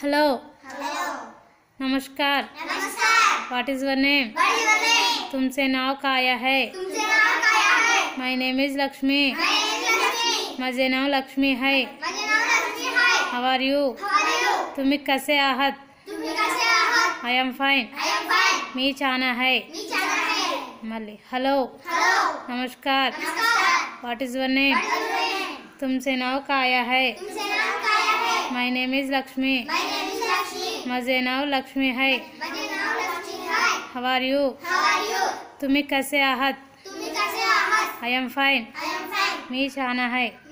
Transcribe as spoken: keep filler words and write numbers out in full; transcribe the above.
hello hello नमस्कार नमस्कार what is your name what is your name तुमसे नाव का आया है तुमसे नाम का आया है my name is Lakshmi my name is Lakshmi माझे नाव लक्ष्मी है माझे नाव लक्ष्मी है how are you how are you तुम्ही कसे आहात तुम्ही कसे आहात I am fine I am fine मी छान आहे मी छान आहे मल्ली हेलो हेलो नमस्कार नमस्कार what is your name what is your name तुमसे नाव का आया है तुमसे नाम का आया है my name is Lakshmi my name is Lakshmi माझे नाव लक्ष्मी है माझे नाव लक्ष्मी है how are you how are you तुम्ही कसे आहात तुम्ही कसे आहात I am fine I am fine मी छान आहे